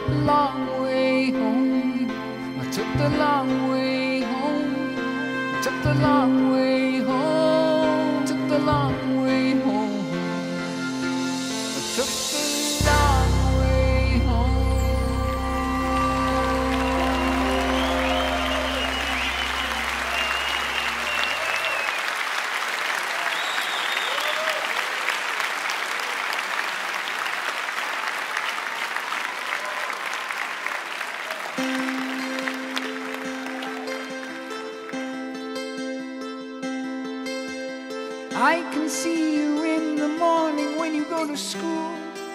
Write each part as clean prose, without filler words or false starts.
the long way home. I took the long way home. I took the long way home. Took the long way home. I took the long way home. I can see you in the morning when you go to school.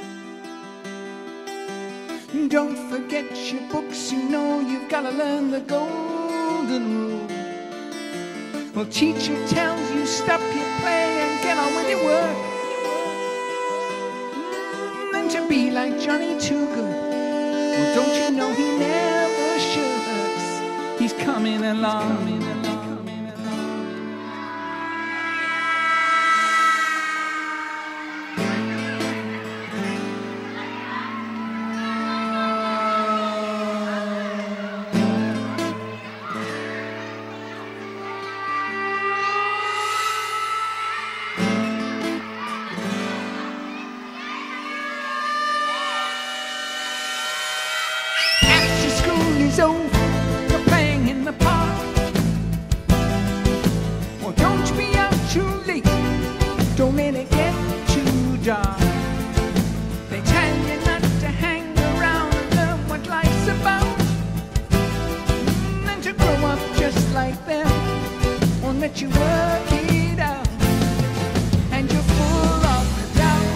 Don't forget your books, you know you've got to learn the golden rule. Well, teacher tells you stop your play and get on with your work. And to be like Johnny Too Good, well, don't you know he never shirks. He's coming along. Is over, you're playing in the park. Well, don't be out too late, don't let it get too dark. They tell you not to hang around and learn what life's about, and to grow up just like them won't let you work it out, and you're full of the doubt.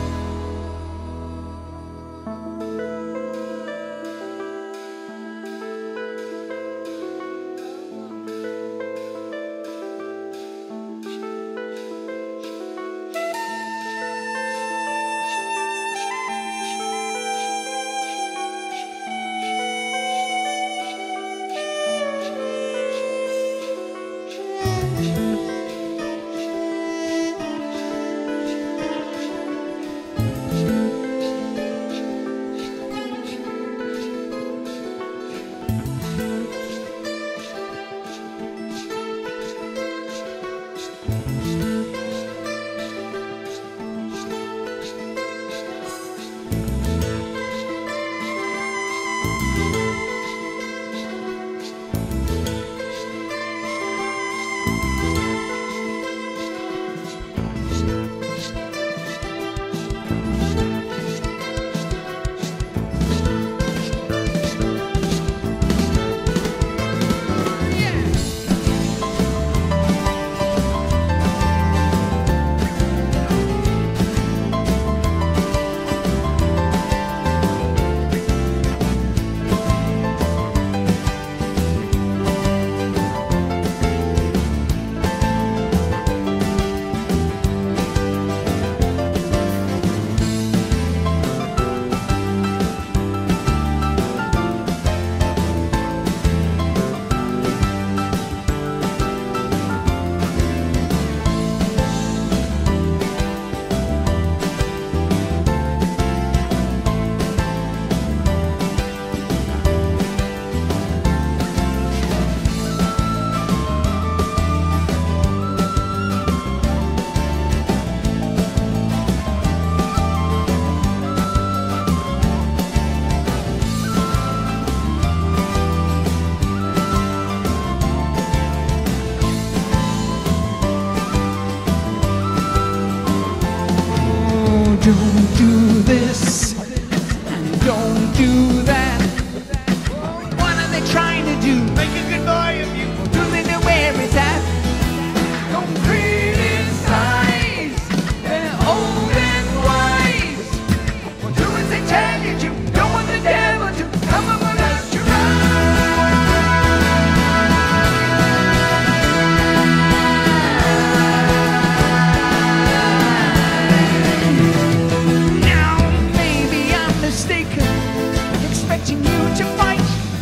Don't do this and don't do that. What are they trying to do? Make a good boy of you. Do they know where it's at? Don't criticize. They're old and wise. Well, do as they tell you to. Don't want the devil to come up with us to expecting you to fight.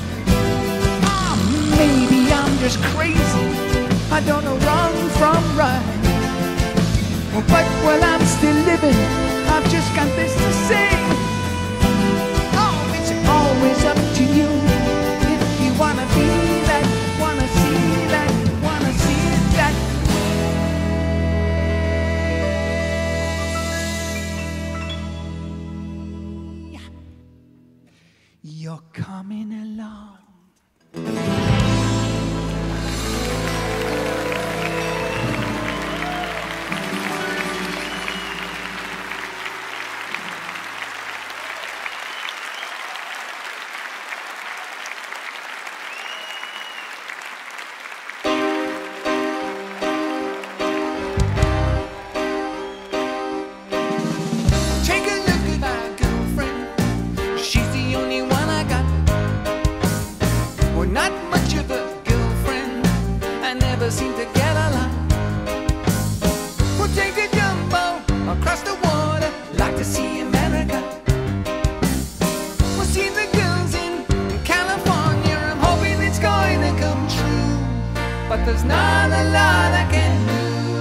Maybe I'm just crazy. I don't know wrong from right. But while I'm still living, I've just got this to say. Oh, it's always you're coming along. But there's not a lot I can do.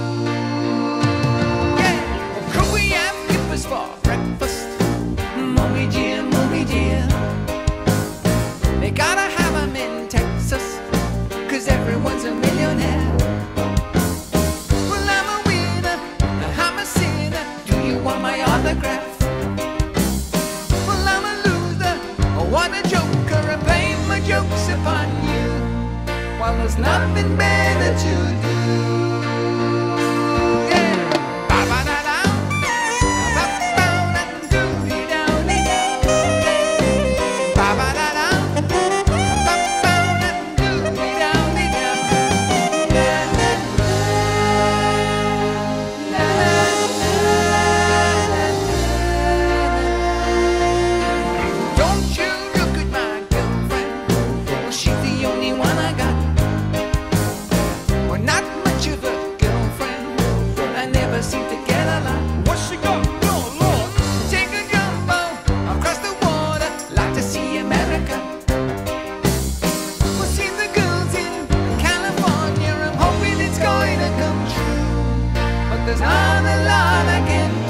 Yeah. Well, could we have kippers for breakfast? Mommy dear. They gotta have them in Texas, 'cause everyone's a millionaire. Well, I'm a winner, I'm a sinner. Do you want my autograph? Well, I'm a loser, what a joker. I blame my jokes upon you. Well, there's nothing better to do. Yeah. Ba-ba-da-da. Ba-ba-da-da-doo-dee-dow-dee-dow. Ba-ba-da-da. Ba-ba-da-doo-dee-dow-dee-dow. Don't you look at my girlfriend. Well, she's the only one I got. Not much of a girlfriend, I never seem to get a lot. What's she got? No, Lord. Take a jumbo across the water, like to see America. We'll see the girls in California, I'm hoping it's going to come true. But there's not a lot I can do.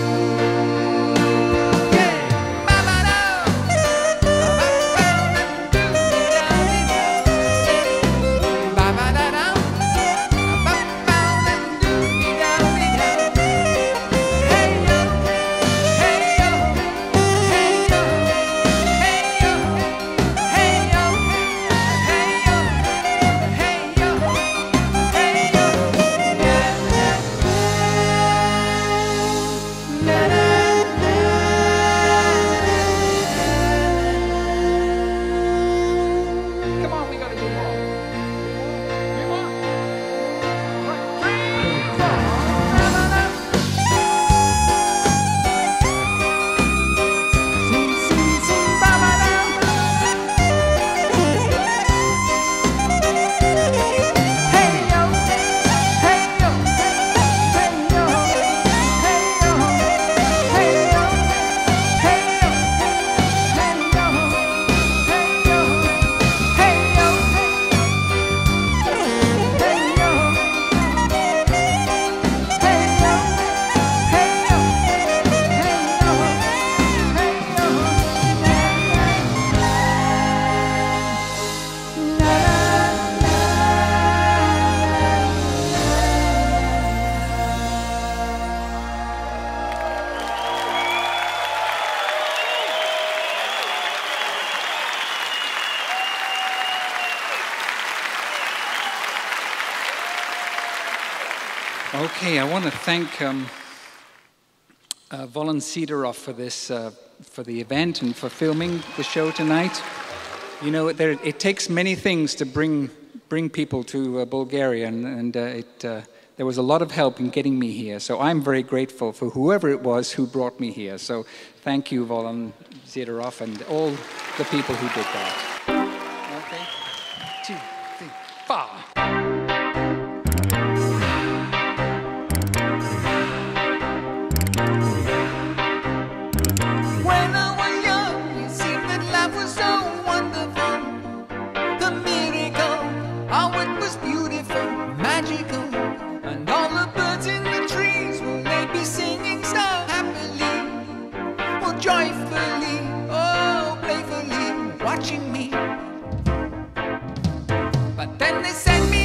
Okay, I want to thank Volon Sidorov for this, for the event and for filming the show tonight. You know, it takes many things to bring people to Bulgaria, and there was a lot of help in getting me here. So I'm very grateful for whoever it was who brought me here. So thank you, Volon Sidorov, and all the people who did that. Okay, 2, 3, 4. Joyfully, oh, playfully, watching me. But then they send me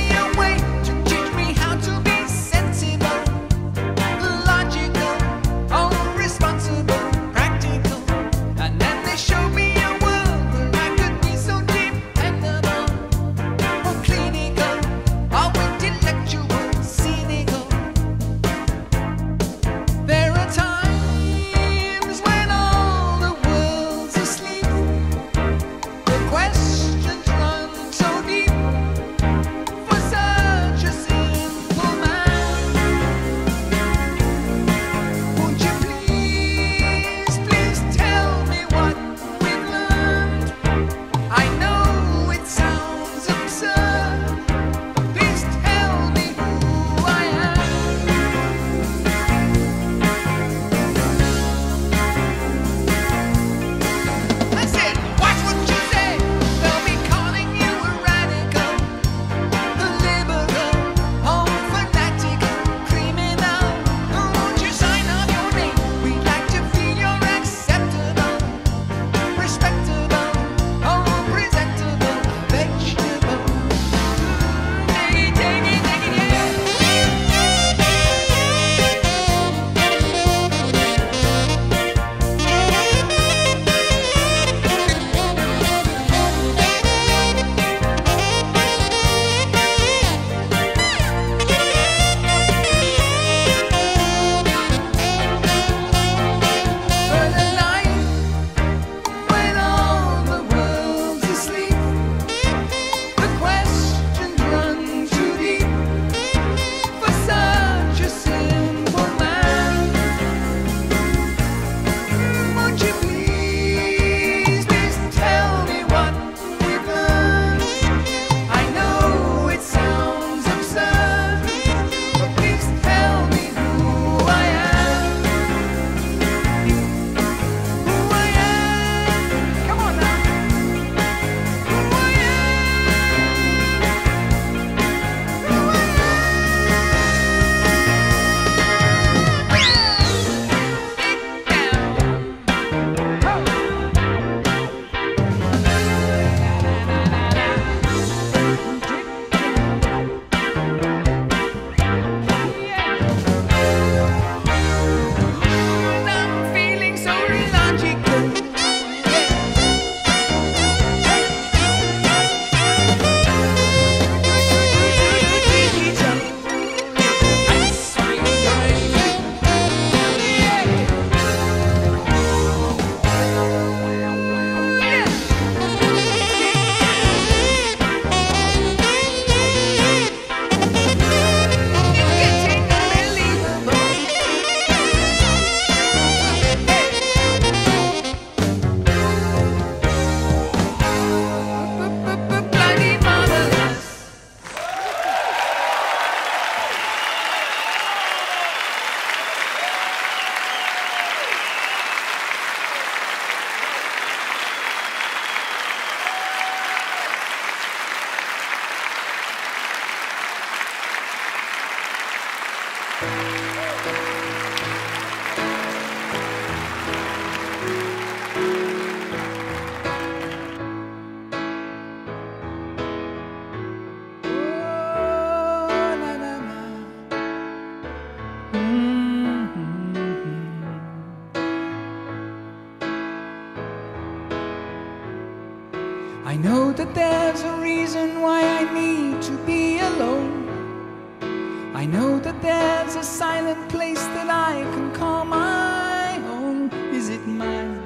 I know that there's a reason why I need to be alone. I know that there's a silent place that I can call my own. Is it mine?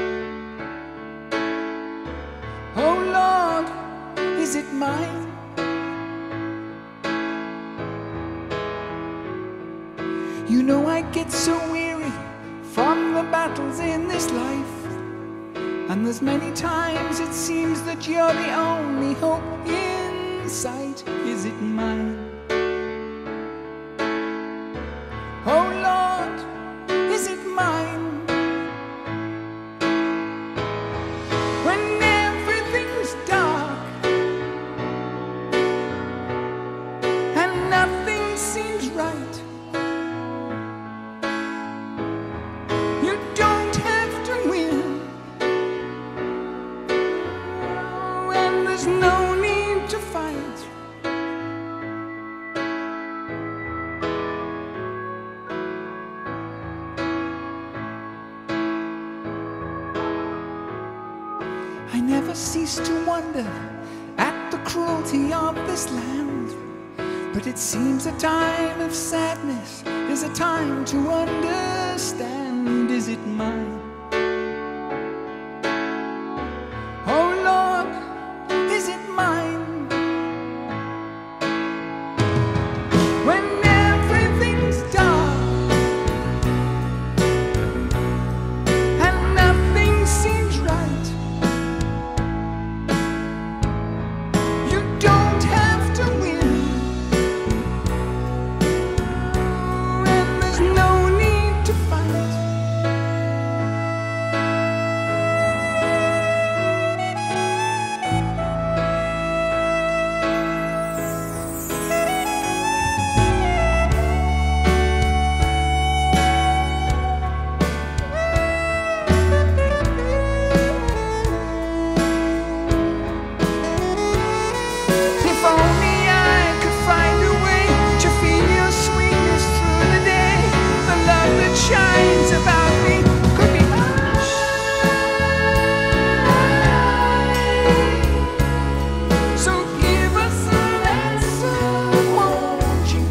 Oh Lord, is it mine? You know I get so weary from the battles in this life, and there's many times it seems that you're the only hope in sight. Is it mine? Oh Lord, is it mine? When everything's dark and nothing seems right, you don't have to win, and there's no need to fight. I never cease to wonder at the cruelty of this land, but it seems a time of sadness is a time to understand. Is it mine? Oh Lord, is it mine? When everything's dark and nothing seems right, you don't have to win, and there's no need to fight. If only I could find a way to feel your sweetness through the day, the love that shines about me could be mine. So give us an answer, won't you?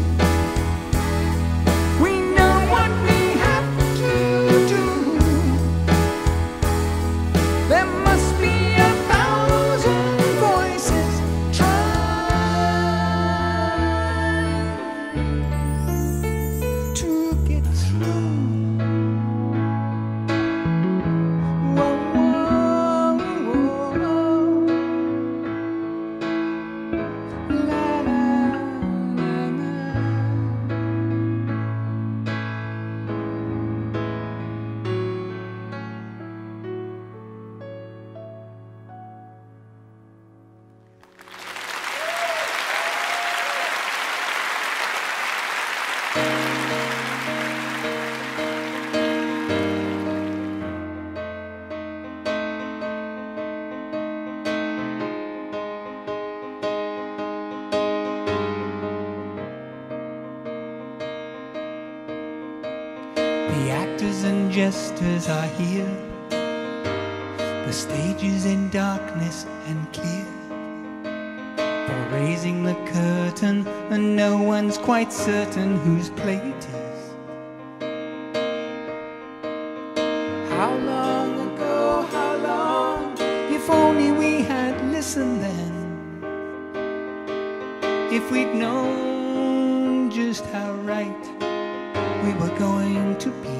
We know what we have to do. There must be 1,000 voices trying to get through. Whoa, whoa, whoa. La, la, la, la. The actors and jesters are here, the stage is in darkness and clear, for raising the curtain, and no one's quite certain whose plate it is. How long ago, how long, if only we had listened then, if we'd known just how right we were going to be.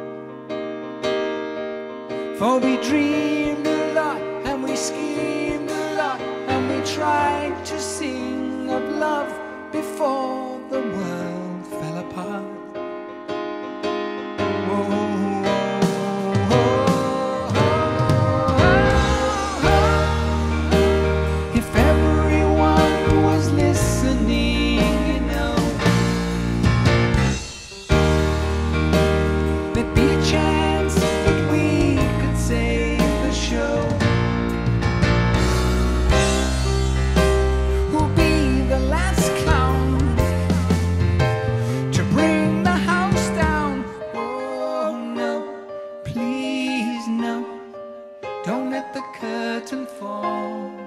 For we dreamed a lot and we schemed a lot, and we tried to sing of love before the world fell apart. Whoa, whoa, whoa, whoa. If everyone was listening, you know, there'd be a chance that we could save the show. Who'll be the last clown to bring the house down? Oh no, please no, don't let the curtain fall.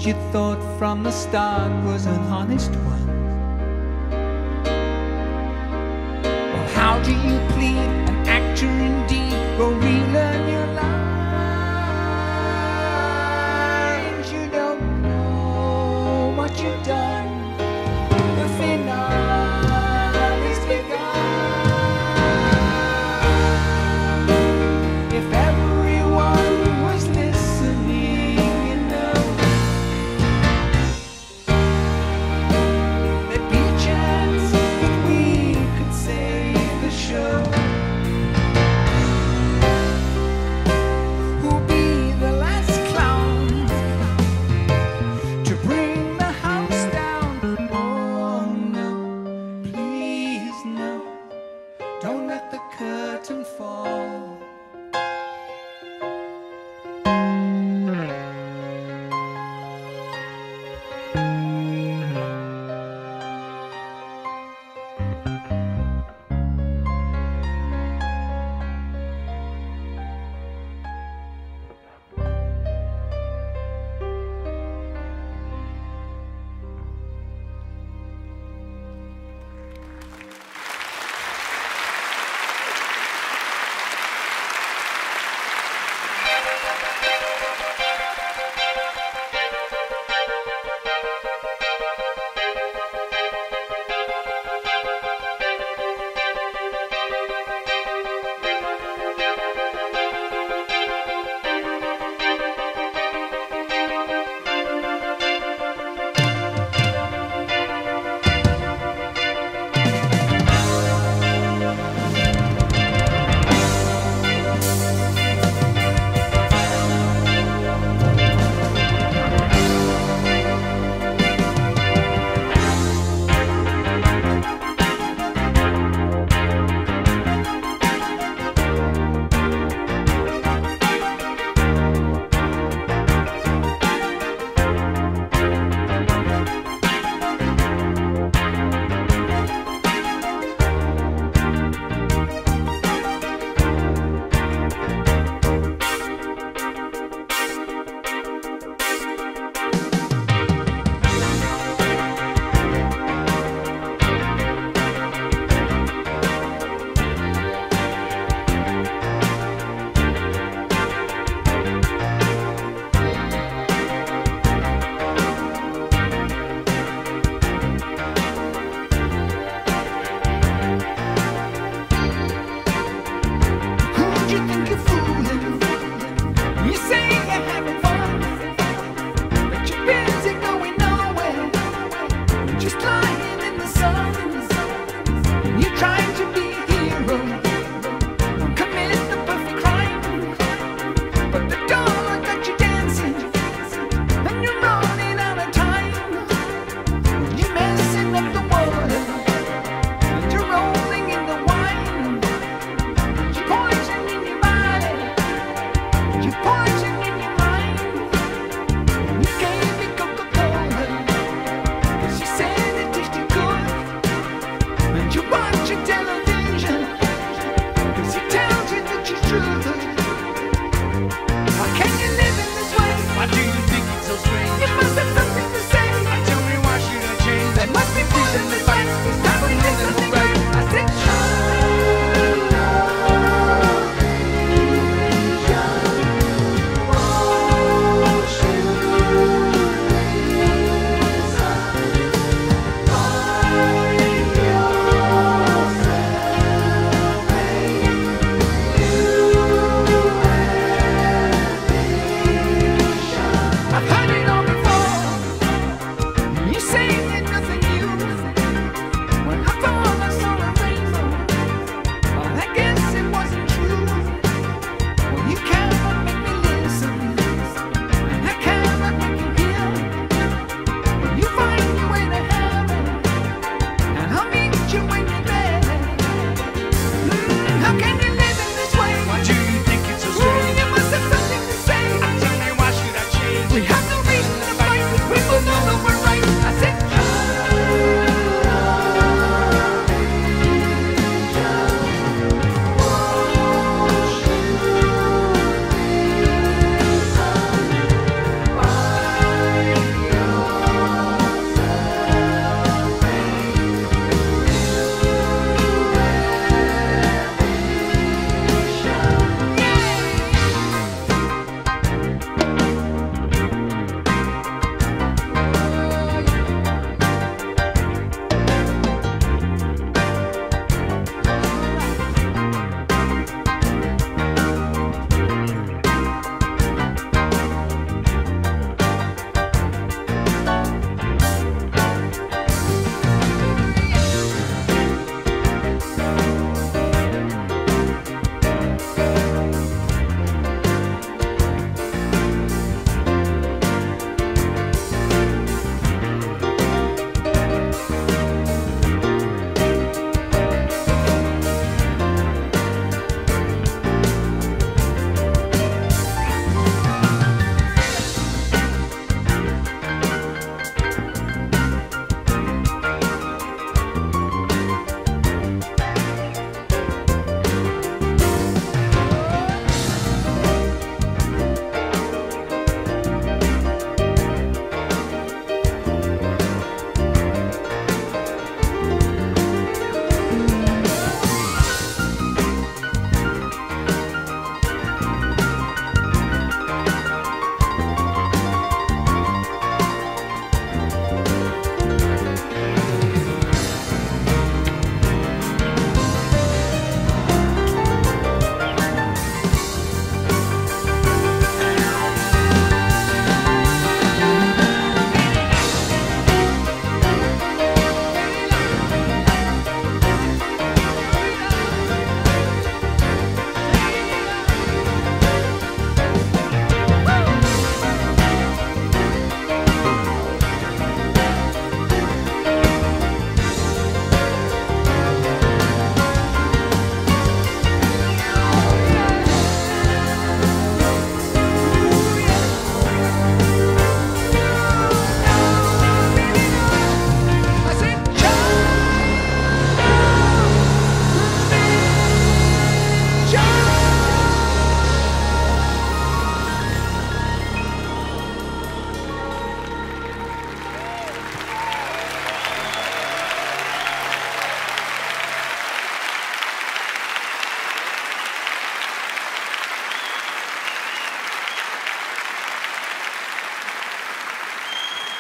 you thought from the start was an honest one. Well, how do you plead an actor indeed? Go relearn your lines. You don't know what you've done. The finale is begun. If everyone was listening, you know, there'd be a chance that we could save the show. Who'll be the last clown to bring the house down? Oh no, please no, don't let the curtain fall.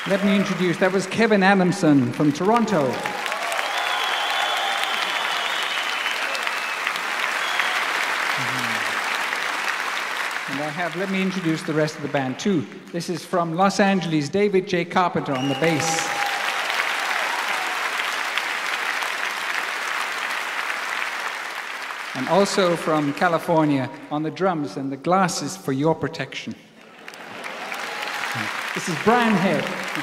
Let me introduce, that was Kevin Adamson from Toronto. And let me introduce the rest of the band too. This is from Los Angeles, David J. Carpenter on the bass. And also from California on the drums, and the glass is for your protection. This is Brian Head.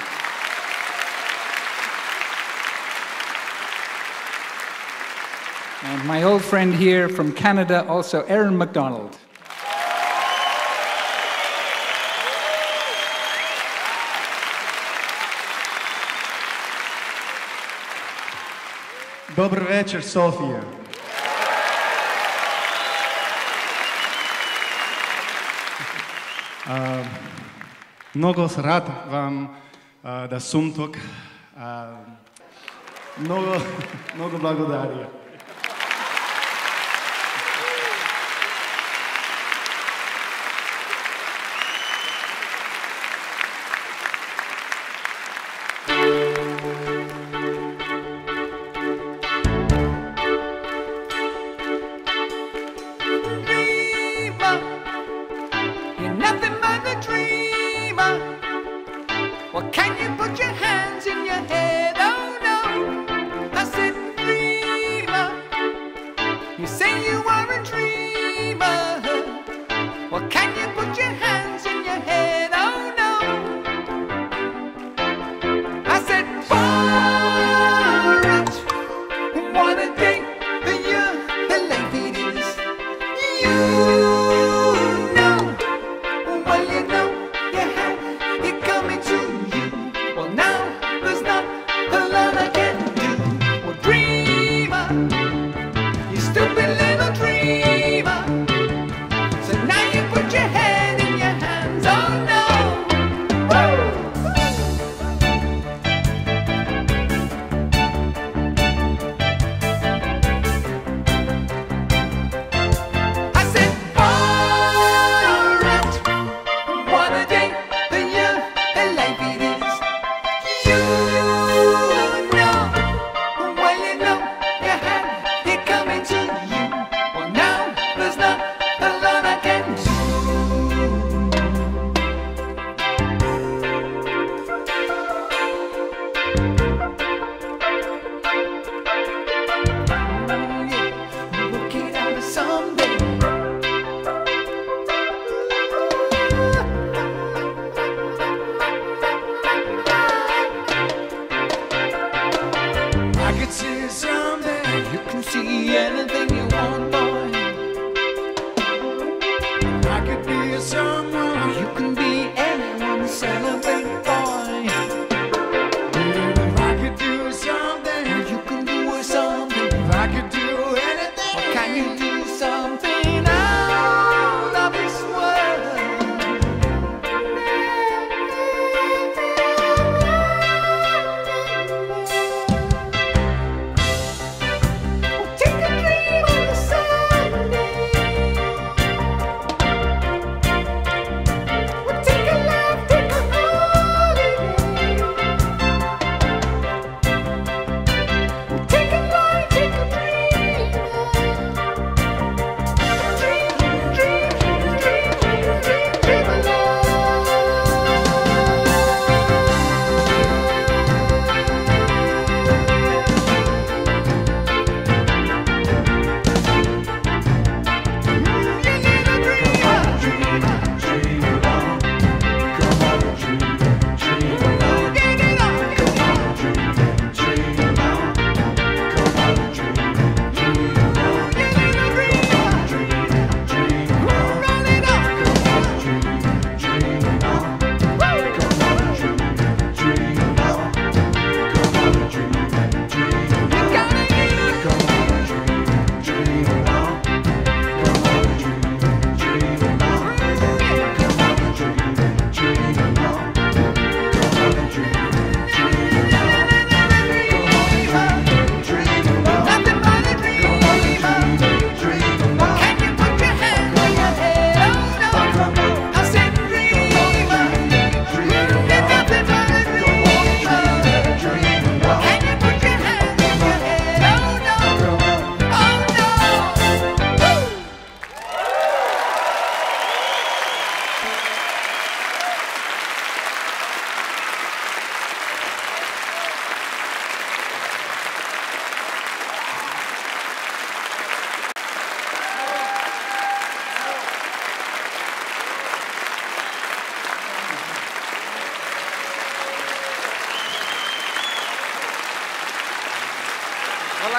And my old friend here from Canada, also Aaron MacDonald. Dobar večer, Sofija. Mnogo rad vam da sam tuk. Mnogo blagodarja. Well, can you put your hands in your head? Oh no, I said dreamer. You say you are a dreamer. Well, can you put your hands in your head? Oh no, I said for it. What a day the year the late it is. You know, well you know you had it coming to. Well, now there's not a lot I can do. Well, dreamer, you stupid little dreamer.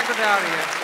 Blagodaria.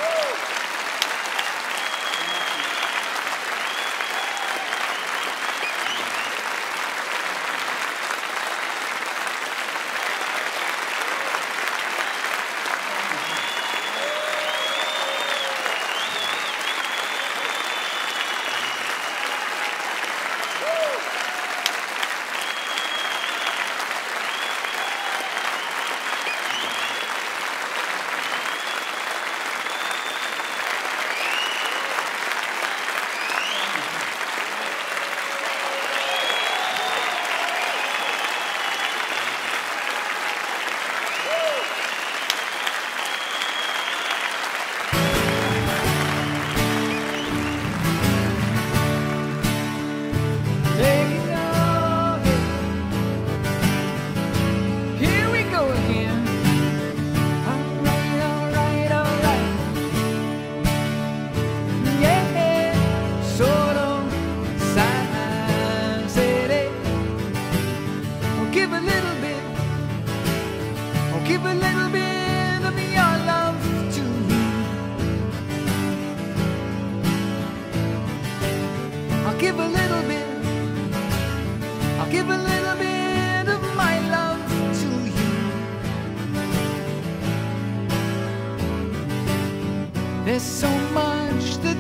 Give a little bit of your love to me. I'll give a little bit. I'll give a little bit of my love to you. There's so much that